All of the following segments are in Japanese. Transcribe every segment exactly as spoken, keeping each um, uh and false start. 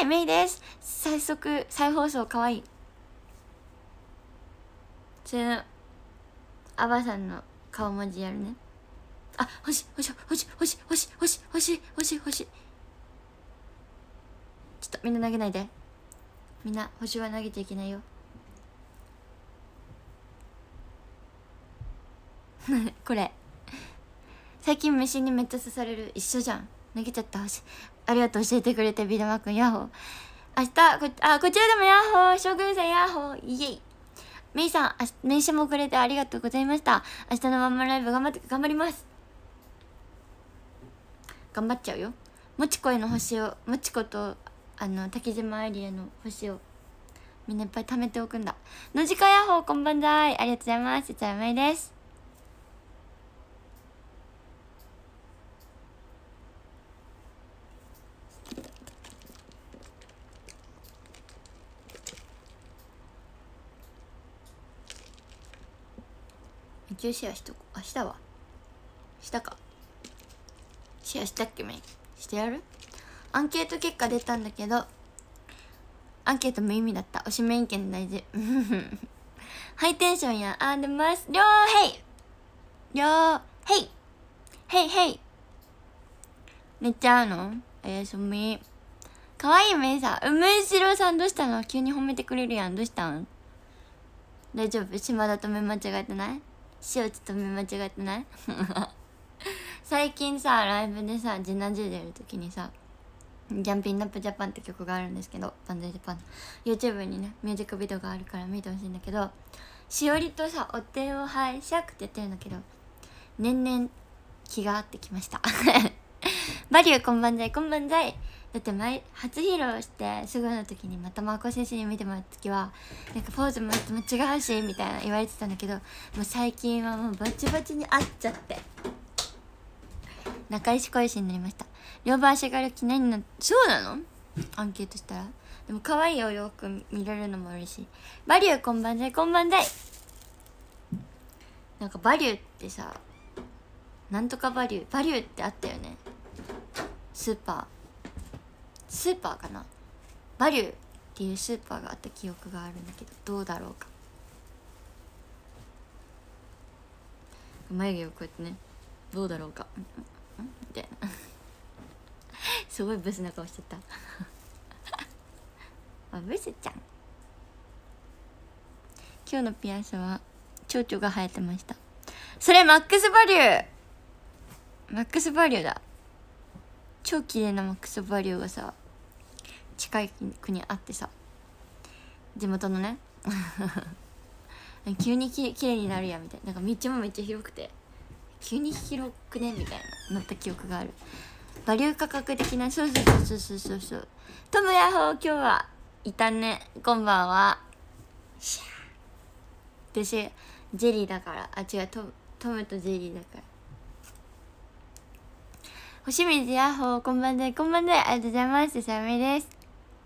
いメイです。早速再放送かわいい。それのアバさんの顔文字やるね。あ、星星星星星星星星星。ちょっとみんな投げないで。みんな星は投げちゃいけないよ。これ最近虫にめっちゃ刺される。一緒じゃん。投げちゃった星。ありがとう教えてくれてビルマくんヤッホー。明日こあこちらでもヤッホー。将軍さんヤッホーイエイ。メイさん名刺もくれてありがとうございました。明日のワンマンライブ頑張って頑張ります。頑張っちゃうよ。もちこへの星をもちことあの滝島愛理への星をみんないっぱい貯めておくんだ。のじかヤッホーこんばんざい。ありがとうございます。いつあまいです。一応シェアしとこう。あ、したわ。したか。シェアしたっけメイ。してやる？アンケート結果出たんだけど、アンケート無意味だった。推しメイン権大事。ハイテンションやあんでます。りょうへいりょうへいへいへい。寝ちゃうの？おやすみ。かわいいメイさん。梅城さんどうしたの？急に褒めてくれるやん。どうしたん？大丈夫？島田と目間違えてない？塩地と目間違えてない？最近さライブでさジナジ出る時にさジャンピンナップジャパンって曲があるんですけど、バンドジャパンの YouTube にねミュージックビデオがあるから見てほしいんだけど、しおりとさお手を拝借って言ってるんだけど、年々気が合ってきました。バリューこんばんざいこんばんざい。だって前初披露してすぐの時にまたマーコ先生に見てもらった時はなんかポーズもいつも違うしみたいな言われてたんだけど、もう最近はもうバチバチに合っちゃって仲良し恋しになりました。両場足軽記念になって。そうなの？アンケートしたら。でも可愛いお洋服見れるのも嬉しい。バリューこんばんざいこんばんざい。なんかバリューってさ、なんとかバリューバリューってあったよね。スーパースーパーかな、バリューっていうスーパーがあった記憶があるんだけど、どうだろうか。眉毛をこうやってね、どうだろうかみたいな。すごいブスな顔しちゃった。あ、ブスちゃん。今日のピアスは蝶々が生えてました。それマックスバリューマックスバリューだ。超綺麗なマックスバリューがさ近い国あってさ、地元のね。急にききれいになるやみたいな。なんか道もめっちゃ広くて急に広くねみたいななった記憶がある。バリュー価格的な。そうそうそうそうそうそう。トムヤホー今日はいたね。こんばんは。私ジェリーだから。あ違う、トトムとジェリーだから。星水ヤホーこんばんでこんばんで、ありがとうございます。さめです。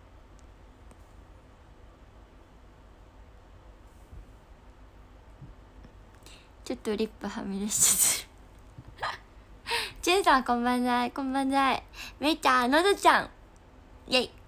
ちょっとリップはみ出してる。チュンさんこんばんざいこんばんざい。めいちゃんのどちゃんイェイ。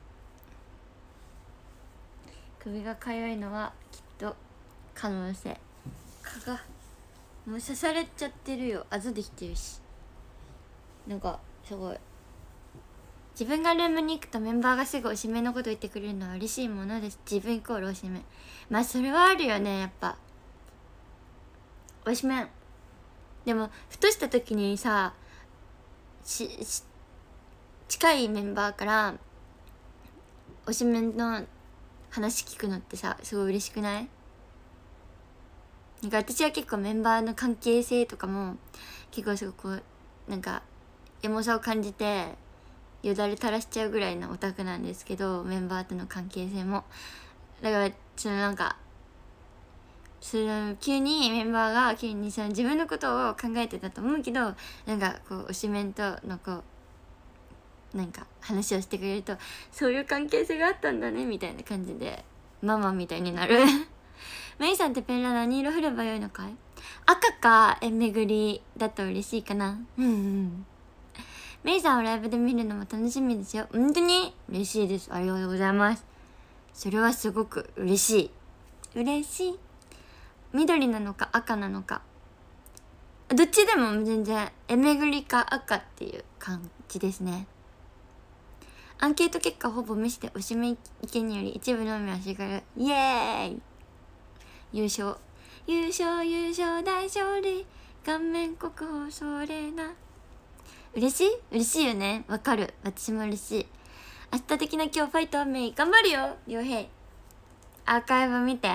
首がかゆいのはきっと可能性。蚊がもう刺されちゃってるよ。あざできてるし、なんかすごい。自分がルームに行くとメンバーがすぐおしめのこと言ってくれるのは嬉しいものです。自分イコールおしめ。まあそれはあるよね。やっぱおしめんでもふとした時にさしし近いメンバーからおしめの話聞くのってさすごい嬉しくない？なんか私は結構メンバーの関係性とかも結構すごいこうなんかエモさを感じてよだれ垂らしちゃうぐらいのオタクなんですけど、メンバーとの関係性もだからそのなんかその急にメンバーが急にその自分のことを考えてたと思うけど、なんかこう推しメンとのこうなんか話をしてくれるとそういう関係性があったんだねみたいな感じでママみたいになる。メイさんってペンラ何色振ればよいのかい？赤かえめぐりだと嬉しいかな。うんうん。 メイさんをライブで見るのも楽しみですよ。本当に嬉しいです。ありがとうございます。それはすごく嬉しい嬉しい。緑なのか赤なのか、どっちでも全然えめぐりか赤っていう感じですね。アンケート結果ほぼ無視でおしめ意見により一部のみはしがる。イエーイ。優勝優勝優勝大勝利顔面国宝それな。嬉しい嬉しいよね。わかる。私も嬉しい。明日的な今日ファイトメイ頑張るよりょうへい。アーカイブ見て。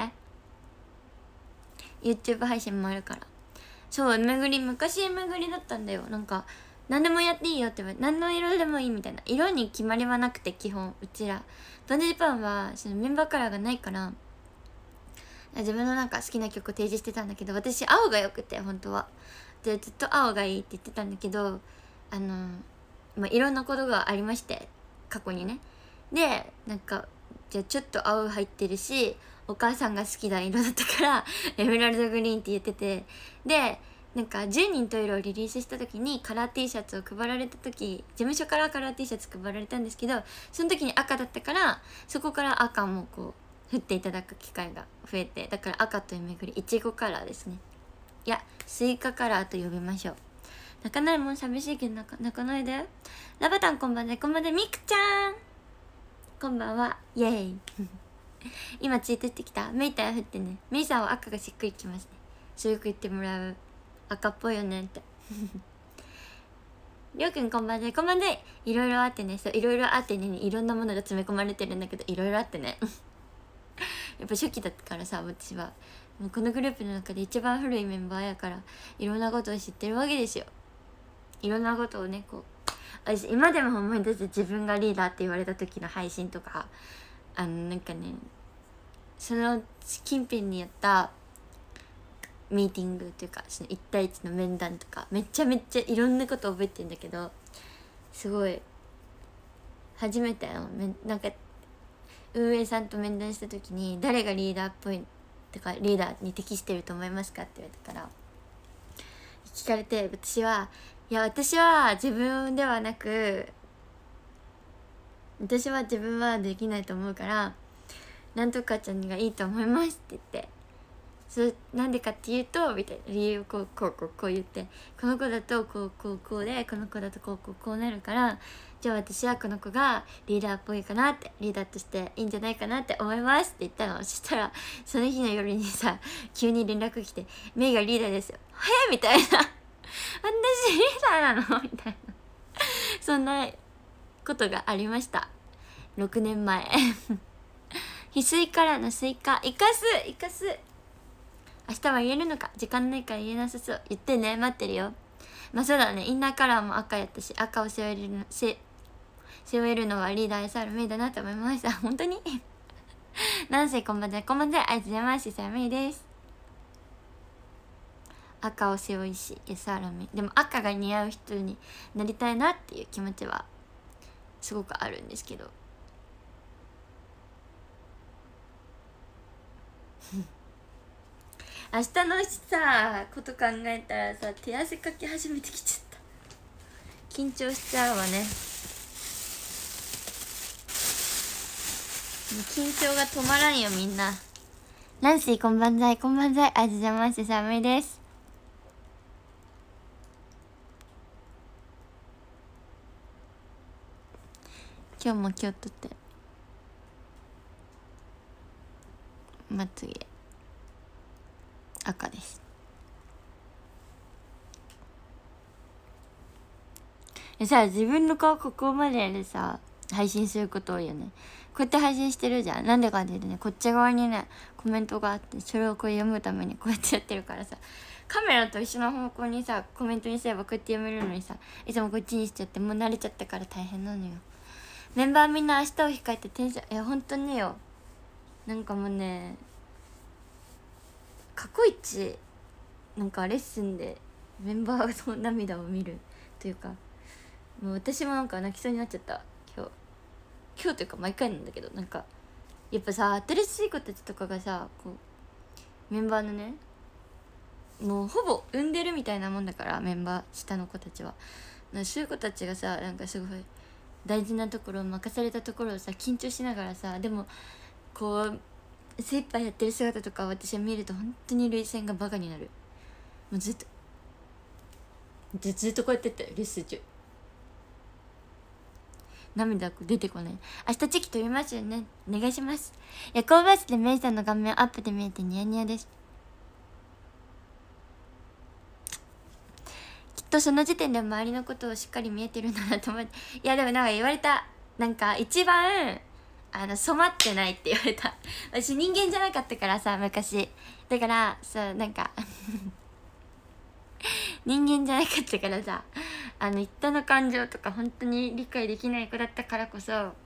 YouTube 配信もあるから。そう、えめぐり昔えめぐりだったんだよ。なんか何でもやっていいよって言われて、何の色でもいいみたいな。色に決まりはなくて、基本うちらバンドジパンはそのメンバーカラーがないから、自分のなんか好きな曲を提示してたんだけど、私青がよくて本当はでずっと青がいいって言ってたんだけど、あのまあいろんなことがありまして、過去にね。でなんかじゃあちょっと青入ってるし、お母さんが好きな色だったからエメラルドグリーンって言ってて、でなんかじゅうにんと色をリリースした時にカラー T シャツを配られた時、事務所からカラー T シャツ配られたんですけど、その時に赤だったから、そこから赤もこう振っていただく機会が増えて、だから赤とえめぐりいちごカラーですね。いやスイカカラーと呼びましょう。泣かないもん寂しいけど泣か、泣かないで。ラバタンこんばんで、こんばんで。みくちゃんこんばんは。イエーイ今ツイートしてきた。メイター降ってね。メイさんは赤がしっくりきますね。そうよく言ってもらう。赤っぽいよねってりょうくんこんばんで、こんばんで。いろいろあってね、そういろいろあってね、いろんなものが詰め込まれてるんだけど、いろいろあってねやっぱ初期だったからさ、私はもうこのグループの中で一番古いメンバーやから、いろんなことを知ってるわけですよ。いろんなことをね、こう私今でも思い出して、自分がリーダーって言われた時の配信とか、あのなんかね、その近辺にやったミーティングというか、そのいち対いちの面談とか、めちゃめちゃいろんなこと覚えてるんだけど、すごい初めてなんか運営さんと面談した時に、誰がリーダーっぽいとかリーダーに適してると思いますかって言われたから聞かれて、私はいや私は自分ではなく、私は自分はできないと思うから、なんとかちゃんがいいと思いますって言って、それなんでかっていうとみたいな理由をこうこうこうこう言って、この子だとこうこうこうで、この子だとこうこうこうなるから、じゃあ私はこの子がリーダーっぽいかなって、リーダーとしていいんじゃないかなって思いますって言ったの。そしたらその日の夜にさ、急に連絡来て「メイがリーダーですよ」「へえ」みたいな「私リーダーなの?」みたいなそんなことがありました。ろくねんまえ翡翠からのスイカ生かす生かす。明日は言えるのか、時間ないから言えなさそう。言ってね、待ってるよ。まあそうだね、インナーカラーも赤やったし、赤を背負えるの背背負えるのはリーダー エスアール メイだなと思いました本当になんせこんばんで、こんばんで、ありがとうございます。エスアール メイです。赤を背負いし エスアール メイでも赤が似合う人になりたいなっていう気持ちはすごくあるんですけど明日のさこと考えたらさ、手汗かき始めてきちゃった。緊張しちゃうわね。緊張が止まらんよみんな。ナンシーこんばんざい、こんばんざい、ありがとうございます。寒いです。今日も今日とってまつげ赤です。えさ、自分の顔ここまででさ配信すること多いよね。こうやって配信してるじゃん。なんでかっていうとね、こっち側にねコメントがあって、それをこう読むためにこうやってやってるからさ、カメラと一緒の方向にさコメントにすればこうやって読めるのにさ、いつもこっちにしちゃって、もう慣れちゃったから大変なのよ。メンバーみんな明日を控えてテンション、いや本当によ、なんかもうね過去一なんかレッスンでメンバーの涙を見るというか、もう私もなんか泣きそうになっちゃった今日今日というか毎回なんだけど、なんかやっぱさ新しい子たちとかがさこうメンバーのねもうほぼ産んでるみたいなもんだから、メンバー下の子たちはなんかそういう子たちがさ、なんかすごい大事なところを任されたところをさ緊張しながらさ、でもこう精一杯やってる姿とか私は見ると本当に涙腺がバカになる。もうずっとずずっとこうやってやってレッスン中涙出てこない。明日チェキ取りますよね、お願いします。夜行バスでメイさんの顔面アップで見えてニヤニヤです。きっとその時点で周りのことをしっかり見えてるんだなと思って。いやでもなんか言われた、なんか一番あの染まってないって言われた。私人間じゃなかったからさ昔、だからそうなんか人間じゃなかったからさ、あの人の感情とか本当に理解できない子だったからこそ、あ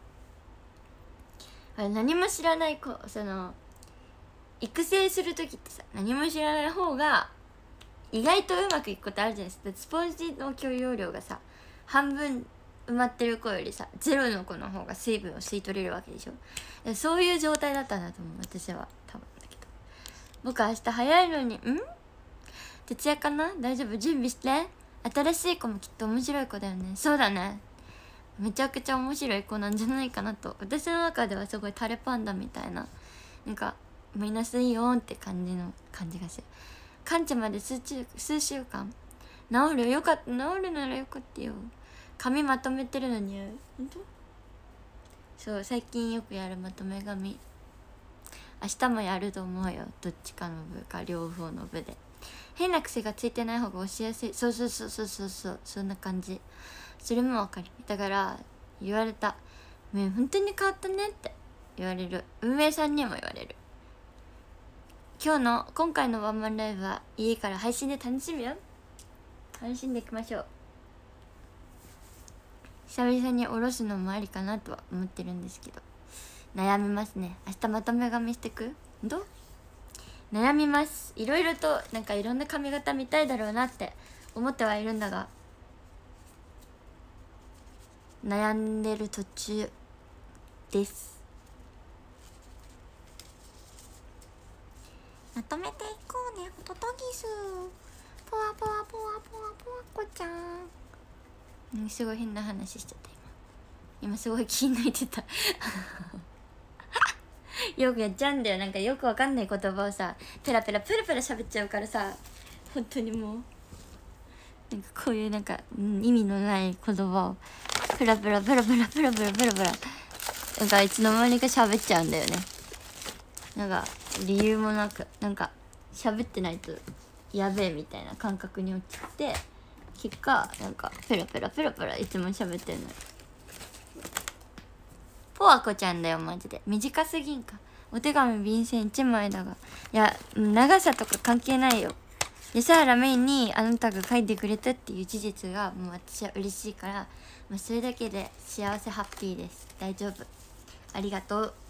何も知らない子、その育成する時ってさ何も知らない方が意外とうまくいくことあるじゃないですか。スポンジの許容量がさ半分埋まってる子よりさゼロの子の方が水分を吸い取れるわけでしょ。そういう状態だったんだと思う私は多分だけど。僕明日早いのにん徹夜かな、大丈夫、準備して。新しい子もきっと面白い子だよね。そうだね、めちゃくちゃ面白い子なんじゃないかなと。私の中ではすごいタレパンダみたいな、なんかマイナスイオンって感じの感じがする。完治まで数週数週間治るよかった、治るならよかったよ。髪まとめてるのに本当そう、最近よくやるまとめ髪明日もやると思うよ。どっちかの部か両方の部で。変な癖がついてない方が教えやすい。そうそうそうそうそうそう、そんな感じ。それも分かる。だから言われた、もう本当に変わったねって言われる。運営さんにも言われる。今日の今回のワンマンライブは家から配信で楽しむよ。楽しんでいきましょう。久々に下ろすのもありかなとは思ってるんですけど、悩みますね。明日まとめ髪してく？どう？悩みます。いろいろとなんかいろんな髪型見たいだろうなって思ってはいるんだが、悩んでる途中です。まとめていこうね、ホトトギス。ポワポワポワポワポワこちゃん、うん、すごい変な話しちゃった今。今すごい気抜いてたよくやっちゃうんだよ。なんかよくわかんない言葉をさペラペラペラペラ喋っちゃうからさ、本当にもうなんかこういうなんか、うん、意味のない言葉をペラペラペラペラペラペラペラペラなんかいつの間にか喋っちゃうんだよね。なんか理由もなくなんか喋ってないとやべえみたいな感覚に陥って結果なんかペラペラペラペラいつも喋ってんのよ。ポワコちゃんだよマジで。短すぎんか。お手紙便箋いちまいだが、いや長さとか関係ないよ。でさラメインにあなたが書いてくれたっていう事実がもう私は嬉しいから、まあ、それだけで幸せハッピーです。大丈夫、ありがとう。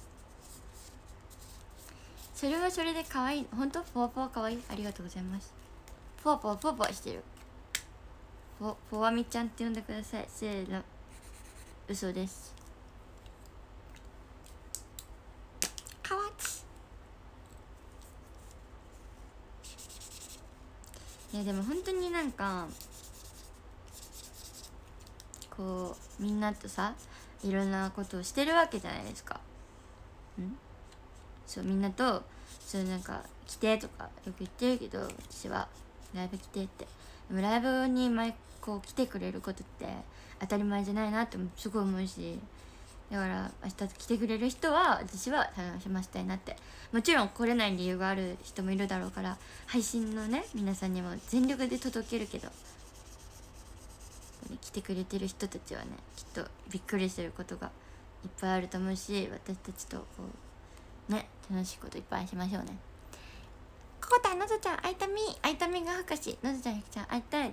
それはそれで可愛い。本当ポワポワ可愛い、ありがとうございます。ポワポワポワポワしてる。ポポワミちゃんって呼んでください。せーの、嘘です。かわち。いやでも本当になんかこうみんなとさいろんなことをしてるわけじゃないですか。んそう、みんなとそうなんか来てとかよく言ってるけど、私はライブ来てって。でもライブに毎こう来てくれることって当たり前じゃないなってすごい思うし、だから明日来てくれる人は私は楽しませたいなって。もちろん来れない理由がある人もいるだろうから配信のね皆さんにも全力で届けるけど、来てくれてる人たちはねきっとびっくりすることがいっぱいあると思うし、私たちとこうね楽しいこといっぱいしましょうね。ここたのぞちゃん会いたみ会いたみが博士、のぞちゃんゆきちゃん会いたい。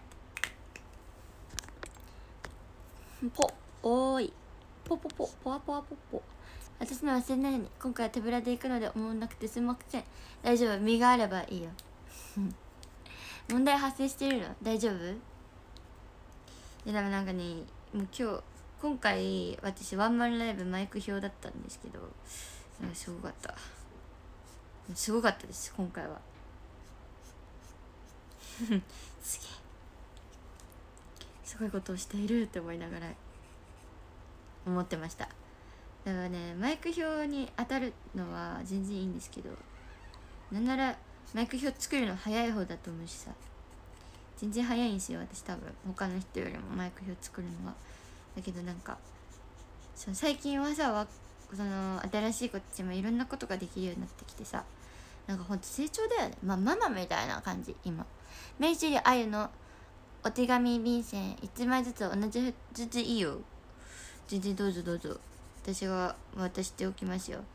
ポおーいポポポポワポワポポ。私の忘れないように。今回は手ぶらで行くので思わなくてすみません。大丈夫、身があればいいよ問題発生してるの大丈夫？いやでもなんかね、もう今日今回私ワンマンライブマイク表だったんですけど、なんかすごかったすごかったです今回はすげえすごいことをしているって思いながら思ってました。だからね、マイク表に当たるのは全然いいんですけど、なんならマイク表作るの早い方だと思うしさ、全然早いんですよ私多分、他の人よりもマイク表作るのは。だけどなんかそう最近はさ、わその新しい子たちもいろんなことができるようになってきてさ、なんかほんと成長だよね。まあママみたいな感じ今。メイジリあゆのお手紙便箋いちまいずつ同じずついいよ、全然どうぞどうぞ、私は渡しておきますよ。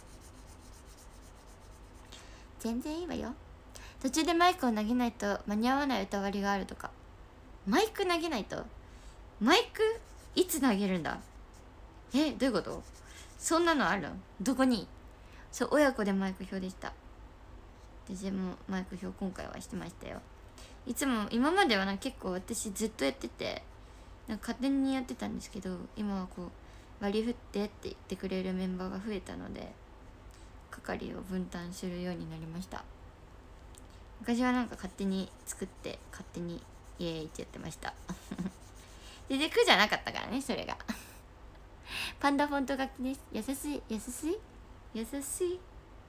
全然いいわよ。途中でマイクを投げないと間に合わない歌割りがあるとか。マイク投げないと、マイクいつ投げるんだ、えどういうこと、そんなのあるの、どこに。そう、親子でマイク表でした。私もマイク表今回はしてましたよ。いつも今まではな結構私ずっとやってて、なんか勝手にやってたんですけど、今はこう割り振ってって言ってくれるメンバーが増えたので、係を分担するようになりました。昔はなんか勝手に作って勝手にイエーイってやってました全然苦じゃなかったからね、それがパンダフォント書きです。優しい優しい優しい、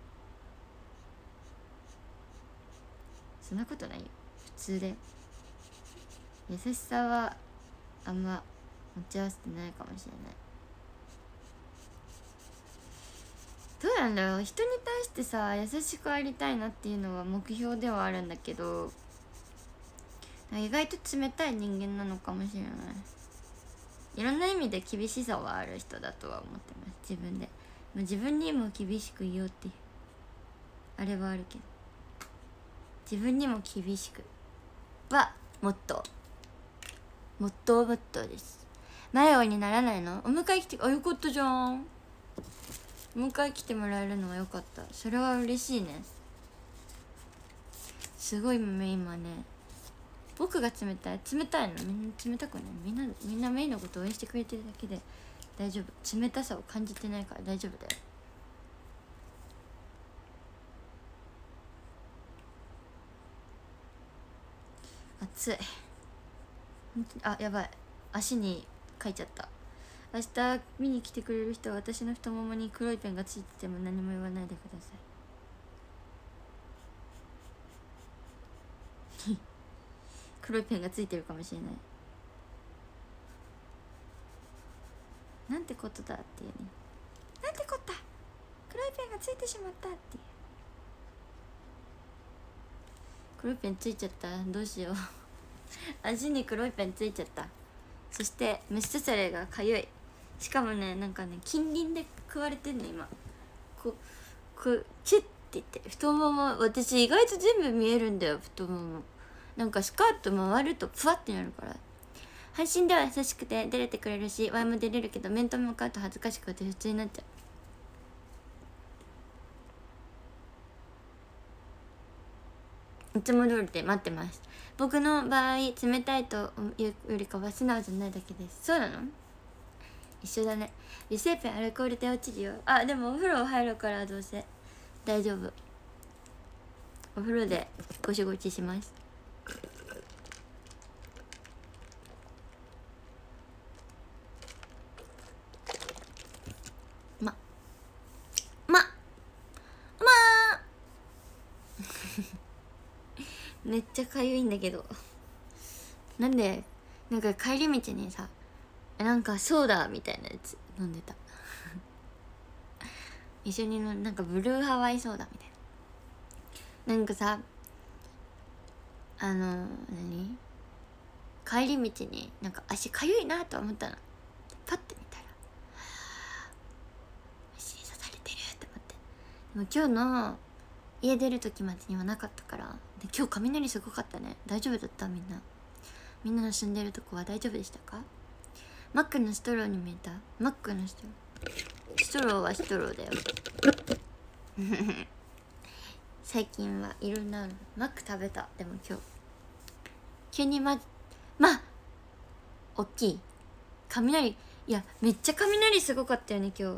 そんなことないよ、普通で。優しさはあんま持ち合わせてないかもしれない。どうなんだろう、人に対してさ優しくありたいなっていうのは目標ではあるんだけど、意外と冷たい人間なのかもしれない。いろんな意味で厳しさはある人だとは思ってます、自分で。まあ、自分にも厳しく言おうっていうあれはあるけど、自分にも厳しくはもっともっともっとです。迷子にならないの？お迎え来て、あ、よかったじゃん。お迎え来てもらえるのはよかった。それは嬉しいね。すごい今ね、僕が冷たい冷たいの、みんな冷たくない、みんなみんなメイのことを応援してくれてるだけで大丈夫。冷たさを感じてないから大丈夫だよ。暑い。あ、やばい、足に書いちゃった。明日見に来てくれる人は私の太ももに黒いペンがついてても何も言わないでください黒いペンがついてるかもしれない。なんてことだっていうね。なんてこった、黒いペンがついてしまったっていう。黒いペンついちゃった、どうしよう足に黒いペンついちゃった。そして虫刺されがかゆい。しかもね、なんかね、近隣で食われてんの今。こうこうチュッって言って太もも、私意外と全部見えるんだよ、太もも。なんかスカート回るとふわってなるから。配信では優しくて出れてくれるし、ワイも出れるけど面と向かうと恥ずかしくて普通になっちゃう。いつも通りで待ってます。僕の場合冷たいというよりかは素直じゃないだけです。そうなの？一緒だね。油性ペンアルコールで落ちるよ。あ、でもお風呂入るからどうせ大丈夫。お風呂でゴシゴシします。まままめっちゃかゆいんだけど、なんでなんか帰り道にさ、なんかソーダみたいなやつ飲んでた一緒にのなんかブルーハワイソーダみたいな。なんかさ、あの何帰り道になんか足かゆいなと思ったの。パッて見たら足に刺されてるって思って。でも今日の家出る時までにはなかったから。で今日雷すごかったね。大丈夫だった？みんなみんなの住んでるとこは大丈夫でしたか？マックのストローに見えた？マックのストロー、ストローはストローだよ最近はいろんなの。マック食べた。でも今日急にままおっきい雷、いやめっちゃ雷すごかったよね今日。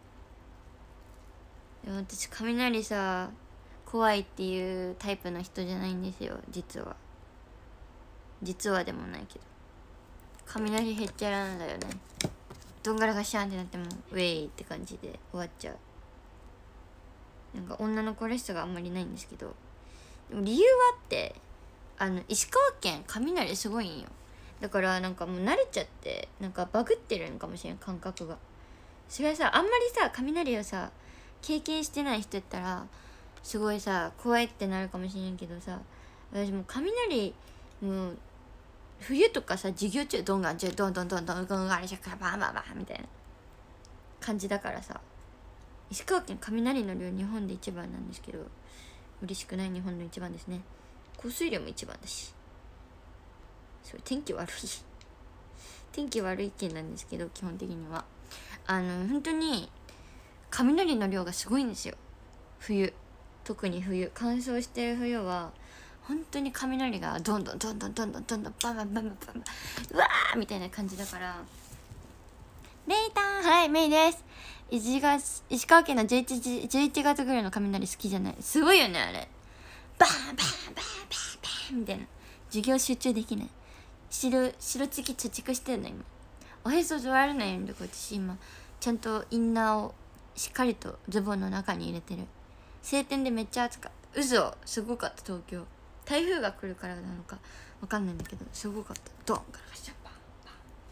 でも私雷さ怖いっていうタイプの人じゃないんですよ実は。実はでもないけど、 雷へっちゃらなんだよね。どんがらがシャンってなってもウェイって感じで終わっちゃう。なんか女の子らしさがあんまりないんですけど、でも理由はあって、あの石川県雷すごいんよ。だからなんかもう慣れちゃって、なんかバグってるのかもしれん、感覚が。それはさ、あんまりさ雷をさ経験してない人やったらすごいさ怖いってなるかもしれんけどさ、私もう雷もう冬とかさ授業中ドンガン中ドンドンドンドンドンガンシャカバーバーバーみたいな感じだからさ、石川県雷の量日本で一番なんですけど、嬉しくない日本の一番ですね。降水量も一番だし、それ天気悪い天気悪い県なんですけど、基本的にはあの本当に雷の量がすごいんですよ。冬、特に冬、乾燥してる冬は本当に雷がどんどんどんどんどんどんどんどんバンバンバンバンバンバンうわーみたいな感じだから。レイタン、はい、メイです。いちがつ、石川県のじゅういちがつぐらいの雷好きじゃない？すごいよねあれ。バーンバーンバーンバーンバーンみたいな。授業集中できない。白白チキ貯蓄してるの今。おへそ取られないようにとか私今ちゃんとインナーをしっかりとズボンの中に入れてる。晴天でめっちゃ暑かった。嘘、すごかった東京。台風が来るからなのかわかんないんだけどすごかった。ドンからシャッパンパ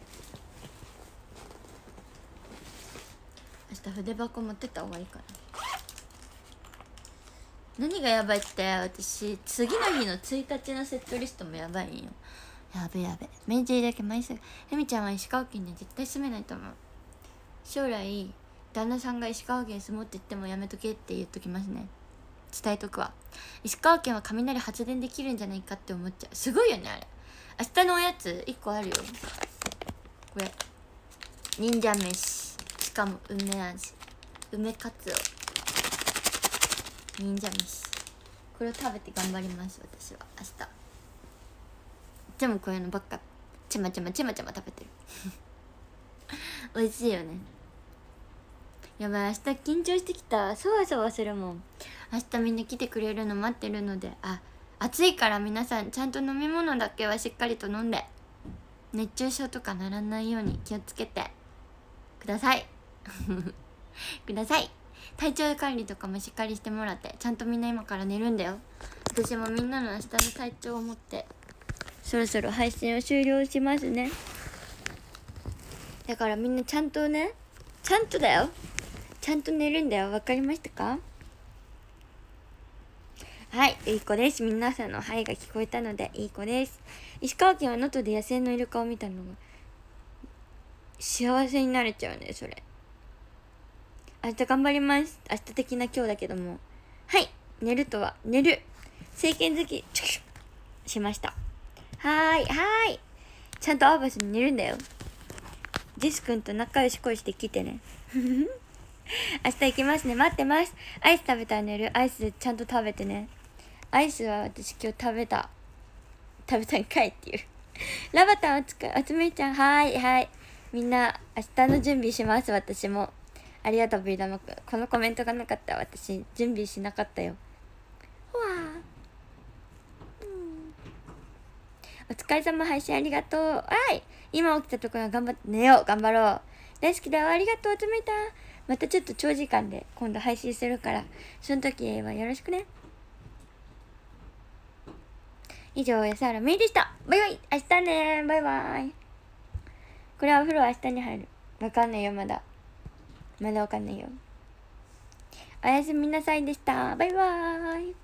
ン。明日筆箱持ってった方がいいかな。何がやばいって、私次の日のついたちのセットリストもやばいんよ。やべやべ。メイジーだけ枚数。ヘミちゃんは石川県で絶対住めないと思う。将来旦那さんが石川県住もうって言ってもやめとけって言っときますね。伝えとくわ。石川県は雷発電できるんじゃないかって思っちゃう。すごいよねあれ。明日のおやついっこあるよ。これ忍者飯、しかも梅味、梅かつお忍者飯。これを食べて頑張ります私は明日。でもこういうのばっかちまちまちまちま食べてる美味しいよね。やばい、明日緊張してきた。そわそわするもん。明日みんな来てくれるの待ってるので、あ、暑いから皆さんちゃんと飲み物だけはしっかりと飲んで、熱中症とかならないように気をつけてくださいください。体調管理とかもしっかりしてもらって、ちゃんとみんな今から寝るんだよ。私もみんなの明日の体調を持ってそろそろ配信を終了しますね。だからみんなちゃんとね、ちゃんとだよ、ちゃんと寝るんだよ。わかりましたか？はい、いい子です。皆さんのはいが聞こえたのでいい子です。石川県は能登で野生のイルカを見たのが幸せになれちゃうね。それ明日頑張ります。明日的な今日だけども、はい、寝るとは寝る。政権好きしました。はーいはーい、ちゃんとアーバスに寝るんだよ。ジス君と仲良し恋してきてね明日行きますね。待ってます。アイス食べたら寝る。アイスちゃんと食べてね。アイスは私今日食べた食べたんかいっていうラバタンおつかおつめちゃん、はーいはい、みんな明日の準備します。私もありがとう。ビー玉くん、このコメントがなかったら私準備しなかったよ。ほわー、うん、お疲れ様。配信ありがとう。はい、今起きたところは頑張って寝よう。頑張ろう。大好きだよ。ありがとう。おつめたん、またちょっと長時間で今度配信するから、その時はよろしくね。以上、安原めいでした。バイバイ。明日ね。バイバイ。これはお風呂明日に入る。わかんないよ、まだ。まだわかんないよ。おやすみなさいでした。バイバーイ。